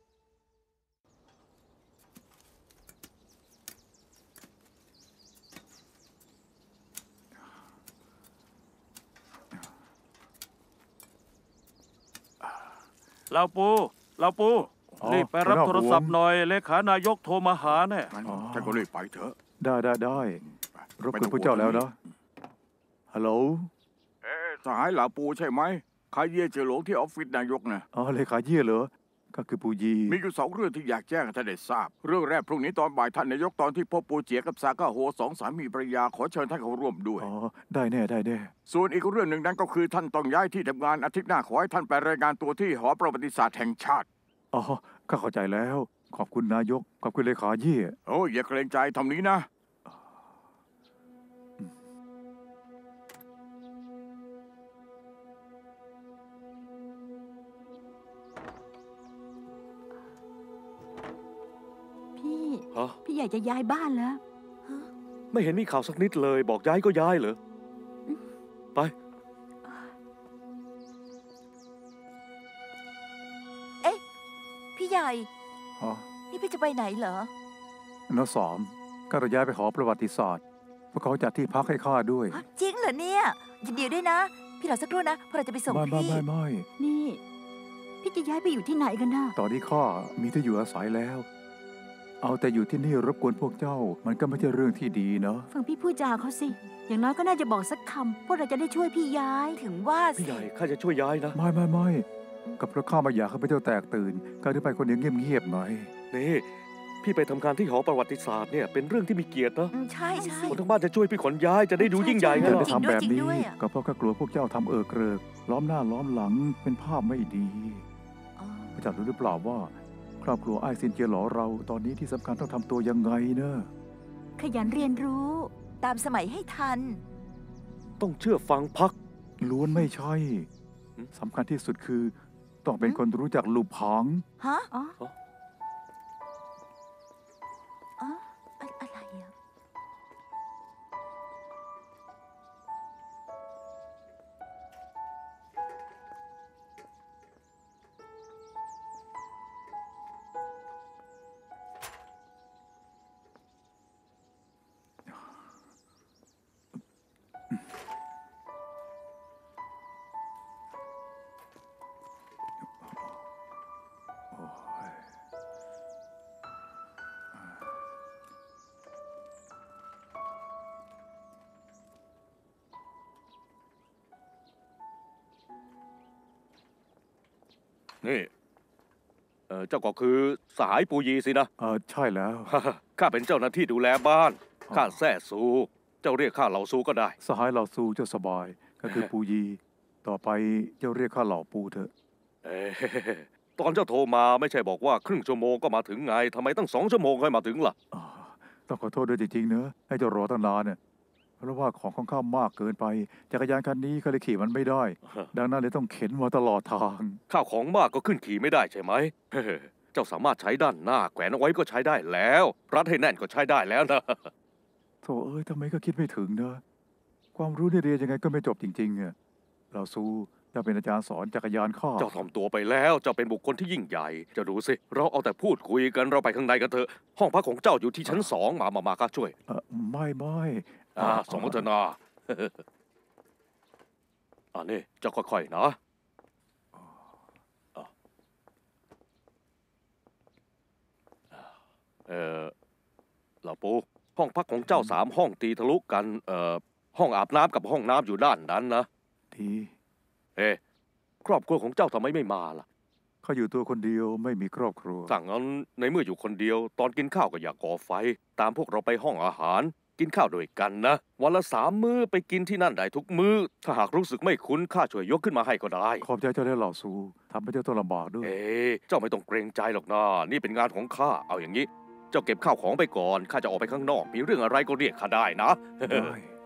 เราปูเราปูรีบไปรับโทรศัพท์หน่อยเลขานายกโทรมาหาแน่ท่านก็รีบไปเถอะได้ได้ได้รบกวนพระเจ้าแล้วนะฮัลโหลเอ๊ะสหายเหล่าปูใช่ไหมขายเย่เจอหลงที่ออฟฟิศนายกนะอ๋อเลขาเย่เหรอก็คือปูยีมีอยู่สองเรื่องที่อยากแจ้งให้ท่านได้ทราบเรื่องแรกพรุ่งนี้ตอนบ่ายท่านนายกตอนที่พบปูเจียกับซาก้าโฮสองสามีภรรยาขอเชิญท่านเข้าร่วมด้วยอ๋อได้แน่ได้แน่ส่วนอีกเรื่องหนึ่งนั้นก็คือท่านต้องย้ายที่ทำงานอาทิตย์หน้าขอให้ท่านไปรายงานตัวที่หอประวัติศาสตร์แห่งชาติอ๋อข้าเข้าใจแล้วขอบคุณนายกขอบคุณเลขาเย่โอ้อย่าเกรงใจทำนี้นะพี่ใหญ่จะย้ายบ้านแล้วไม่เห็นมีข่าวสักนิดเลยบอกย้ายก็ย้ายเหรอไปเอ๊ะพี่ใหญ่ฮะนี่พี่จะไปไหนเหรอน้าสอมก็จะย้ายไปหอประวัติศาสตร์พวกเขาจัดที่พักให้ข้าด้วยจริงเหรอเนี่ยยินดีด้วยนะพี่รอสักครู่นะพวกเราจะไปส่งพี่ไม่ไม่ไม่นี่พี่จะย้ายไปอยู่ที่ไหนกันนะตอนนี้ข้ามีที่อยู่อาศัยแล้วเอาแต่อยู่ที่นี่รบกวนพวกเจ้ามันก็ไม่ใช่เรื่องที่ดีเนาะฟังพี่พูดจาเขาสิอย่างน้อยก็น่าจะบอกสักคำพวกเราจะได้ช่วยพี่ย้ายถึงว่าสิพี่ใหญ่ข้าจะช่วยย้ายนะไม่ไม่ไม่กับเพราะข้าไม่อยากให้พระเจ้าแตกตื่นการที่ไปคนเดียวเงียบๆหน่อยนี่พี่ไปทำการที่หอประวัติศาสตร์เนี่ยเป็นเรื่องที่มีเกียรตินะใช่ใช่คนทั้งบ้านจะช่วยพี่ขนย้ายจะได้ดูยิ่งใหญ่ไงล่ะทำแบบนี้ก็เพราะข้ากลัวพวกเจ้าทำเออเกริกล้อมหน้าล้อมหลังเป็นภาพไม่ดีพระเจ้ารู้หรือเปล่าว่าครอบครัวไอ้ซินเจียหลอเราตอนนี้ที่สำคัญต้องทำตัวยังไงเนอะขยันเรียนรู้ตามสมัยให้ทันต้องเชื่อฟังพักล้วนไม่ใช่สำคัญที่สุดคือต้องเป็นคนรู้จักลูกผังฮะอ๋ออะไรอ่ะนี่เออเจ้าก็คือสหายปูยีสินะเออใช่แล้วข้าเป็นเจ้าหน้าที่ดูแลบ้านข้าแซ่ซูเจ้าเรียกข้าเหล่าซูก็ได้สหายเหล่าซูเจ้าสบายก็คือปูยีต่อไปเจ้าเรียกข้าเหล่าปูเถอะเออตอนเจ้าโทรมาไม่ใช่บอกว่าครึ่งชั่วโมงก็มาถึงไงทำไมตั้งสองชั่วโมงค่อยมาถึงล่ะต้องขอโทษด้วยจริงๆเนอะให้เจ้ารอตั้งนานเนี่ยเพราะว่าของของข้ามากเกินไปจักรยานคันนี้ก็เลยขี่มันไม่ได้ดังนั้นเลยต้องเข็นมาตลอดทางข้าวของมากก็ขึ้นขี่ไม่ได้ใช่ไหมเจ้าสามารถใช้ด้านหน้าแขวนเอาไว้ก็ใช้ได้แล้วรัดให้แน่นก็ใช้ได้แล้วนะโธ่เอ้ยทำไมก็คิดไม่ถึงเนอะความรู้ในเรียนยังไงก็ไม่จบจริงๆอ่ะเราสู้จะเป็นอาจารย์สอนจักรยานข้าเจ้าถ่อมตัวไปแล้วเจ้าเป็นบุคคลที่ยิ่งใหญ่จะดูสิเราเอาแต่พูดคุยกันเราไปข้างในกันเถอะห้องพักของเจ้าอยู่ที่ชั้นสองมามามาข้าช่วยเออไม่ไม่อ่าสมมตินาอ่านี่เจ้าค่อยๆนะเออเหล่าปูห้องพักของเจ้าสามห้องตีทะลุกันเอ่อห้องอาบน้ำกับห้องน้ำอยู่ด้านนั้นนะดีเอ๊ะครอบครัวของเจ้าทำไมไม่มาล่ะเขาอยู่ตัวคนเดียวไม่มีครอบครัวสั่งงั้นในเมื่ออยู่คนเดียวตอนกินข้าวก็อย่าก่อไฟตามพวกเราไปห้องอาหารกินข้าวด้วยกันนะวันละสามมื้อไปกินที่นั่นได้ทุกมื้อถ้าหากรู้สึกไม่คุ้นข้าช่วยยกขึ้นมาให้ก็ได้ขอบใจเจ้าได้เหล่าซูทำให้เจ้าต้องลำบากด้วยเอ๊เจ้าไม่ต้องเกรงใจหรอกนะนี่เป็นงานของข้าเอาอย่างนี้เจ้าเก็บข้าวของไปก่อนข้าจะออกไปข้างนอกมีเรื่องอะไรก็เรียกข้าได้นะได้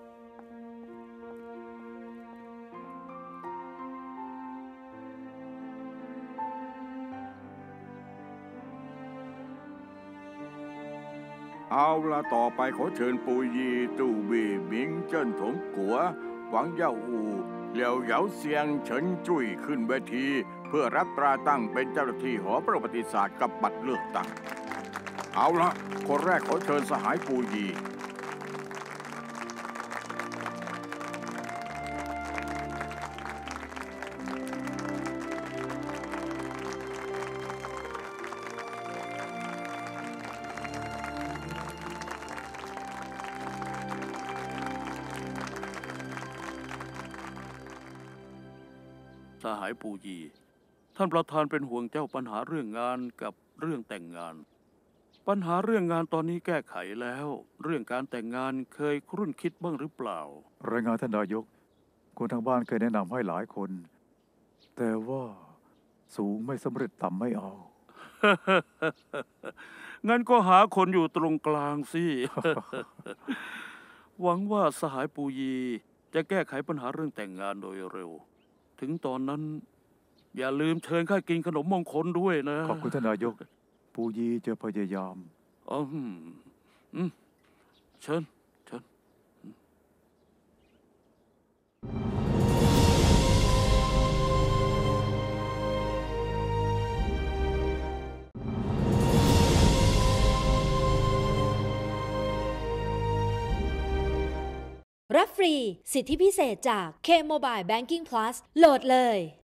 เอาละต่อไปขอเชิญปูยีตู่บีบิงเจิ้นถงกัว หวังเย่าอูเหลียวเหยาเซียงเฉินจุ้ยขึ้นเวที เพื่อรับตราตั้งเป็นเจ้าหน้าที่หอประวัติศาสตร์กับบัตรเลือกตั้งเอาละคนแรกขอเชิญสหายปูยีสหายปูยี ท่านประธานเป็นห่วงเจ้าปัญหาเรื่องงานกับเรื่องแต่งงาน ปัญหาเรื่องงานตอนนี้แก้ไขแล้ว เรื่องการแต่งงานเคยครุ่นคิดบ้างหรือเปล่ารายงานท่านนายก คนทางบ้านเคยแนะนำให้หลายคน แต่ว่าสูงไม่สำเร็จต่ำไม่เอางั้นก็หาคนอยู่ตรงกลางสิ หวังว่าสหายปูยีจะแก้ไขปัญหาเรื่องแต่งงานโดยเร็ว ถึงตอนนั้น อย่าลืมเชิญข้ากินขนมมงคลด้วยนะขอบคุณท่านนายก ปูยีจะพยายามอืมอืมเชิญเชิญรับฟรีสิทธิพิเศษจาก K-Mobile Banking Plus โหลดเลย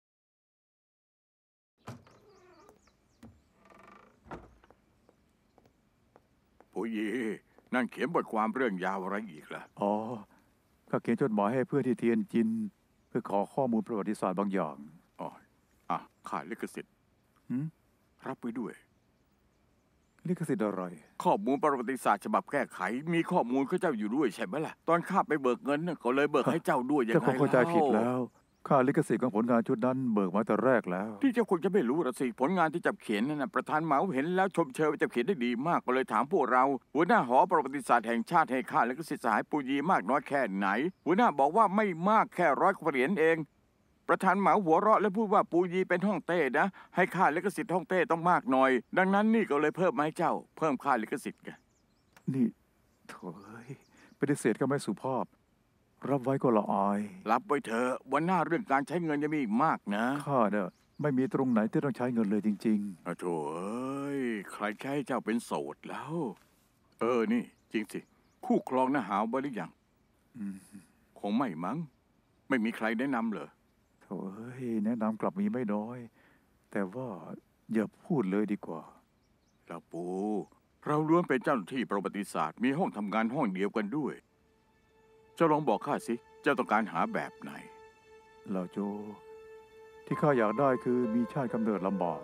ปูยีนั่นเขียนบทความเรื่องยาวอะไรอีกล่ะอ๋อข้าเขียนจดหมายให้เพื่อนที่เทียนจิน เพื่อขอข้อมูลประวัติศาสตร์บางอย่างอ๋ออ่ะขาดลิขสิทธิ์หืมรับไว้ด้วยลิขสิทธิ์อะไรข้อมูลประวัติศาสตร์ฉบับแก้ไข มีข้อมูลข้าเจ้าอยู่ด้วยใช่ไหมล่ะ ตอนข้าไปเบิกเงินน่ะก็เลยเบิกให้เจ้าด้วยยังเจ้าไงคงเข้าใจผิดล่ะแล้ว ค่าลิขสิทธิ์ของผลงานชุดนั้นเบิกมาแต่แรกแล้วที่เจ้าคงจะไม่รู้ละสิผลงานที่จับเขียนนั่นนะประธานเหมาเห็นแล้วชมเชยว่าจับเขียนได้ดีมากก็เลยถามพวกเรา หัวหน้าหอประวัติศาสตร์แห่งชาติให้ค่าลิขสิทธิ์สหายปูยีมากน้อยแค่ไหน หัวหน้าบอกว่าไม่มากแค่ร้อยกว่าเหรียญเอง ประธานเหมาหัวเราะและพูดว่าปูยีเป็นฮ่องเต้นะ ให้ค่าลิขสิทธิ์ฮ่องเต้ต้องมากหน่อย ดังนั้นนี่ก็เลยเพิ่มมาให้เจ้า เพิ่มค่าลิขสิทธิ์ไงนี่โถ่เอ้ยปฏิเสธก็ไม่สุภาพ รับไว้ก็ละอายรับไว้เถอะวันหน้าเรื่องการใช้เงินจะมีอีกมากนะข้าเนี่ยไม่มีตรงไหนที่ต้องใช้เงินเลยจริงอะโถเอ้ยใครแค่ให้เจ้าเป็นโสดแล้ว เออนี่ จริงสิ คู่ครองน่ะหาไว้หรือยังๆ อืมคงไม่มั้ง ไม่มีใครแนะนำเหรอโถ่เอ้ยแนะนำกลับมีไม่น้อย แต่ว่าอย่าพูดเลยดีกว่าเราปู เราล้วนเป็นเจ้าหน้าที่ประวัติศาสตร์ มีห้องทำงานห้องเดียวกันด้วย เจ้าลองบอกข้าสิ เจ้าต้องการหาแบบไหนเหล่าโจ ที่ข้าอยากได้คือมีชาติกำเนิดลำบาก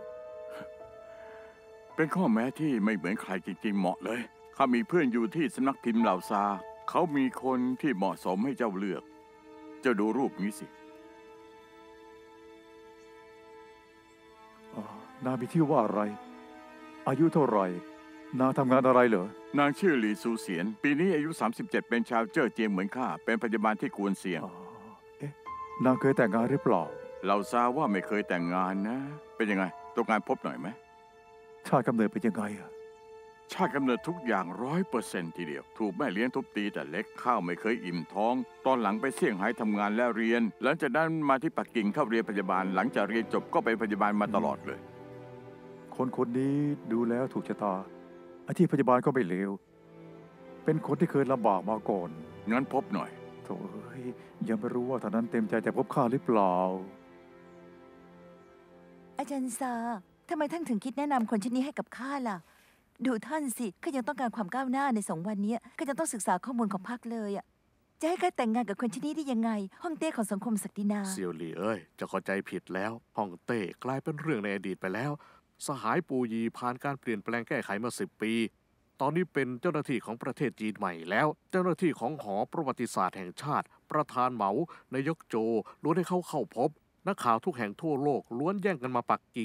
เป็นข้อแม้ที่ไม่เหมือนใครจริงๆเหมาะเลย ข้ามีเพื่อนอยู่ที่สำนักพิมพ์เหล่าซา เขามีคนที่เหมาะสมให้เจ้าเลือก เจ้าดูรูปนี้สิอ๋อ นางมีชื่อว่าอะไร อายุเท่าไหร่ นางทำงานอะไรเหรอนางชื่อหลีซูเสียน ปีนี้อายุ สามสิบเจ็ด เป็นชาวเจ้อเจียงเหมือนข้า เป็นพยาบาลที่กวนเสียงอ๋อ เอ๊ะ นางเคยแต่งงานหรือเปล่าเหล่าซาว่าไม่เคยแต่งงานนะ เป็นยังไงต้องการพบหน่อยไหมชาติกำเนิดเป็นยังไงอะชาติกำเนิดทุกอย่างร้อยเปอร์เซนต์ทีเดียว ถูกแม่เลี้ยงทุบตีแต่เล็กข้าวไม่เคยอิ่มท้อง ตอนหลังไปเซี่ยงไฮ้ทำงานและเรียน หลังจากนั้นมาที่ปักกิ่งเข้าเรียนพยาบาล หลังจากเรียนจบก็เป็นพยาบาลมาตลอดเลยคนคนนี้ดูแล้วถูกชะตา อาชีพพยาบาลก็ไม่เลว เป็นคนที่เคยลำบากมาก่อนงั้นพบหน่อยโถ่เอ้ยยังไม่รู้ว่าท่านนั้นเต็มใจจะพบข้าหรือเปล่าอาจารย์ซาทำไมท่านถึงคิดแนะนำคนชนนี้ให้กับข้าล่ะ ดูท่านสิข้ายังต้องการความก้าวหน้าในสองวันนี้ข้ายังต้องศึกษาข้อมูลของพรรคเลยอ่ะ จะให้ข้าแต่งงานกับคนชนนี้ได้ยังไง ห้องเต้ของสังคมศักดินาเซียวหลี่เอ้ยเจะเข้าใจผิดแล้วฮ่องเต้กลายเป็นเรื่องในอดีตไปแล้ว สหายปูยีผ่านการเปลี่ยนแปลงแก้ไขมาสิบปี ตอนนี้เป็นเจ้าหน้าที่ของประเทศจีนใหม่แล้ว เจ้าหน้าที่ของหอประวัติศาสตร์แห่งชาติ ประธานเหมานายกโจล้วนให้เขาเข้าพบ นักข่าวทุกแห่งทั่วโลกล้วนแย่งกันมาปักกิ่ง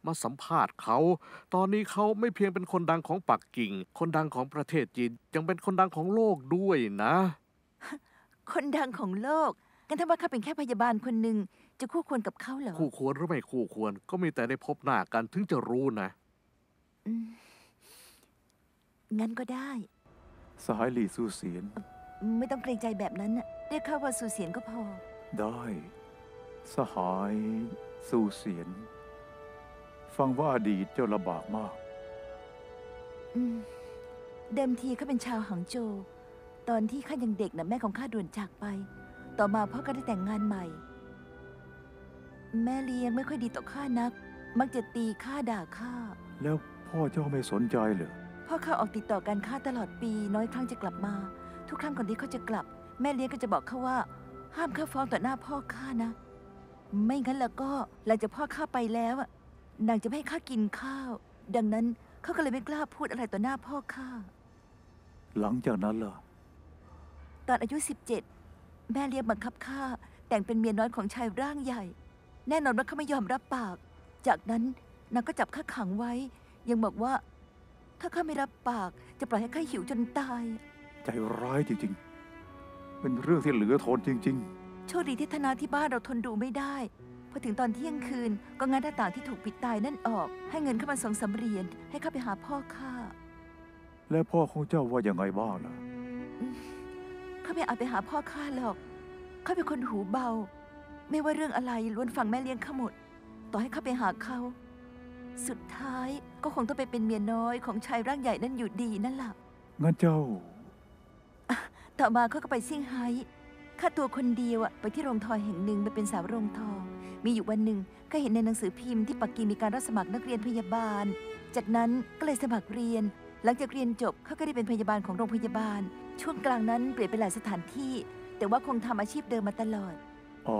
มาสัมภาษณ์เขา ตอนนี้เขาไม่เพียงเป็นคนดังของปักกิ่ง คนดังของประเทศจีน ยังเป็นคนดังของโลกด้วยนะคนดังของโลกกันถ้าว่าข้าเป็นแค่พยาบาลคนหนึ่งจะคู่ควรกับเขาเหรอคู่ควรหรือไม่คู่ควร ก็มีแต่ได้พบหน้ากันถึงจะรู้นะอืมงั้นก็ได้สหายหลี่ซูเสียนไม่ต้องเกรงใจแบบนั้นน่ะเรียกข้าว่าสูเสียนก็พอได้ สหายซูเสียน ฟังว่าอดีตเจ้าลำบากมากอืมเดิมทีข้าเป็นชาวหางโจวตอนที่ข้ายังเด็กนะแม่ของข้าด่วนจากไป ต่อมาพ่อก็ได้แต่งงานใหม่ แม่เลี้ยงไม่ค่อยดีต่อข้านัก มักจะตีข้าด่าข้าแล้วพ่อเจ้าไม่สนใจเหรอพ่อข้าออกติดต่อการค้าตลอดปี น้อยครั้งจะกลับมา ทุกครั้งก่อนที่เขาจะกลับ แม่เลี้ยงก็จะบอกเขาว่า ห้ามข้าฟ้องต่อหน้าพ่อข้านะ ไม่งั้นแล้วก็หลังจากพ่อข้าไปแล้วอะนางจะไม่ให้ข้ากินข้าว ดังนั้นเขาก็เลยไม่กล้าพูดอะไรต่อหน้าพ่อข้าหลังจากนั้นล่ะตอนอายุสิบเจ็ดแม่เลี้ยงบังคับข้าแต่งเป็นเมียน้อยของชายร่างใหญ่ แน่นอนว่าข้าไม่ยอมรับปาก จากนั้นนางก็จับข้าขังไว้ ยังบอกว่า ถ้าข้าไม่รับปากจะปล่อยให้ข้าหิวจนตายใจร้ายจริงๆ เป็นเรื่องที่เหลือทนจริงโชคดีที่ธนาที่บ้านเราทนดูไม่ได้พอถึงตอนเที่ยงคืนก็งัดหน้าต่างที่ถูกปิดตายนั่นออก ให้เงินเข้ามาสองสามเหรียญให้ข้าไปหาพ่อข้าๆ และพ่อของเจ้าว่ายังไงบ้างล่ะข้าไม่อาจไปหาพ่อข้าหรอกข้าเป็นคนหูเบา ไม่ว่าเรื่องอะไรล้วนฟังแม่เลี้ยงข้าหมด ต่อให้ข้าไปหาเขา สุดท้ายก็คงต้องไปเป็นเมียน้อยของชายร่างใหญ่นั่นอยู่ดีนั่นแหละงั้นเจ้าต่อมาเขาก็ไปเซี่ยงไฮ้ข้าตัวคนเดียวอะไปที่โรงทอแห่งหนึ่งไปเป็นสาวโรงทอ มีอยู่วันหนึ่งก็เห็นในหนังสือพิมพ์ที่ปักกิ่งมีการรับสมัครนักเรียนพยาบาล จากนั้นก็เลยสมัครเรียน หลังจากเรียนจบเขาก็ได้เป็นพยาบาลของโรงพยาบาล ช่วงกลางนั้นเปลี่ยนไปหลายสถานที่ แต่ว่าคงทำอาชีพเดิมมาตลอดอ๋อ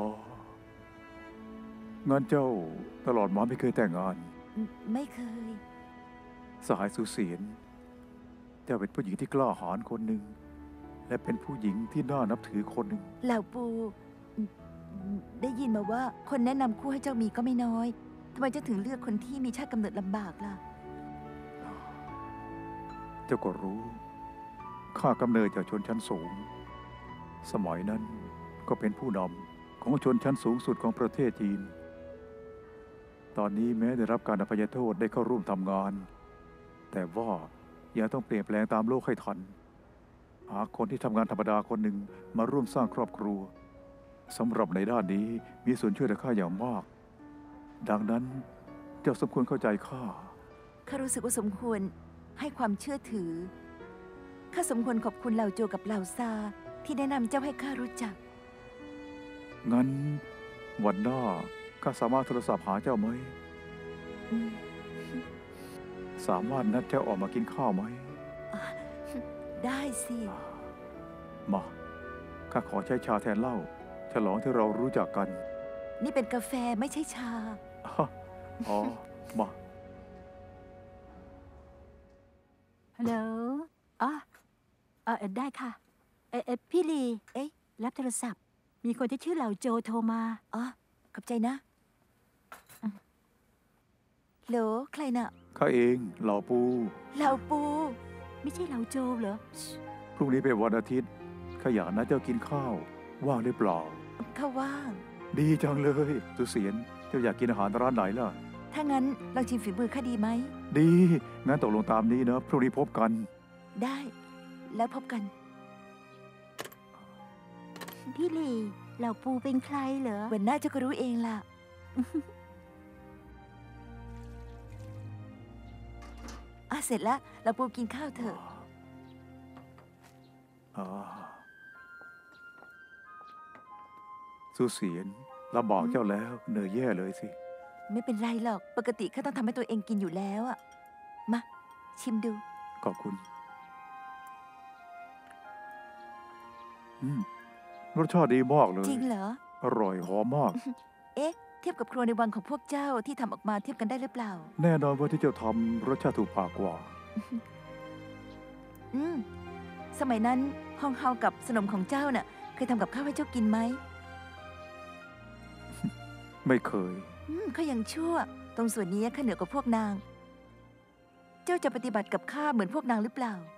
งั้นเจ้าตลอดมาไม่เคยแต่งงานไม่เคยสหายสุเสียน เจ้าเป็นผู้หญิงที่กล้าหาญคนหนึ่ง และเป็นผู้หญิงที่น่านับถือคนหนึ่งเหล่าปูได้ยินมาว่าคนแนะนำคู่ให้เจ้ามีก็ไม่น้อยทำไมเจ้าถึงเลือกคนที่มีชาติกำเนิดลำบากล่ะเจ้าก็รู้ ข้ากำเนิดจากชนชั้นสูง สมัยนั้นก็เป็นผู้นำของชนชั้นสูงสุดของประเทศจีน ตอนนี้แม้ได้รับการอภัยโทษได้เข้าร่วมทำงาน แต่ว่ายังต้องเปลี่ยนแปลงตามโลกให้ทัน หาคนที่ทำงานธรรมดาคนหนึ่งมาร่วมสร้างครอบครัวสำหรับในด้านนี้มีส่วนช่วยเหลือข้าอย่างมาก ดังนั้นเจ้าสมควรเข้าใจข้าข้ารู้สึกว่าสมควรให้ความเชื่อถือ ข้าสมควรขอบคุณเหล่าโจกับเหล่าซาที่แนะนำเจ้าให้ข้ารู้จักงั้นวันหน้าข้าสามารถโทรศัพท์หาเจ้าไหมอืมสามารถนัดเจ้าออกมากินข้าวไหมได้สิมาข้าขอใช้ชาแทนเหล้าฉลองที่เรารู้จักกันนี่เป็นกาแฟไม่ใช่ชาอ๋อ มาฮัลโหลอ๋อเออได้ค่ะ เอเออพี่ลี เอ๊ะ รับโทรศัพท์ มีคนที่ชื่อเหล่าโจโทรมาอ๋อ ขอบใจนะโหลใครน่ะข้าเองเหล่าปูเหล่าปูไม่ใช่เหล่าโจเหรอพรุ่งนี้เป็นวันอาทิตย์ข้าอยากนัดเจ้ากินข้าว ว่างหรือเปล่าข้าว่างดีจังเลยสุเสียน เจ้าอยากกินอาหารร้านไหนล่ะถ้างั้นลองชิมฝีมือข้าดีไหมดี งั้นตกลงตามนี้นะ พรุ่งนี้พบกันได้ แล้วพบกันพี่ลี เหล่าปูเป็นใครเหรอวันหน้าเจ้าก็รู้เองล่ะ อ่ะเสร็จแล้วเราปูกินข้าวเถอะอ่าสุเสียนลำบากเจ้าแล้วเหนื่อยแย่เลยสิไม่เป็นไรหรอก ปกติข้าต้องทำให้ตัวเองกินอยู่แล้วอะมาชิมดูขอบคุณ อืม รสชาติดีมากเลยจริงเหรออร่อยหอมมากเอ๊ะ เทียบกับครัวในวังของพวกเจ้าที่ทำออกมาเทียบกันได้หรือเปล่าแน่นอนว่าที่เจ้าทำรสชาติถูกปากกว่าอืม สมัยนั้นฮองเฮากับสนมของเจ้าน่ะ เคยทำกับข้าวให้เจ้ากินไหมไม่เคยอืมข้ายังชั่ว ตรงส่วนนี้ข้าเหนือกว่าพวกนาง เจ้าจะปฏิบัติกับข้าเหมือนพวกนางหรือเปล่า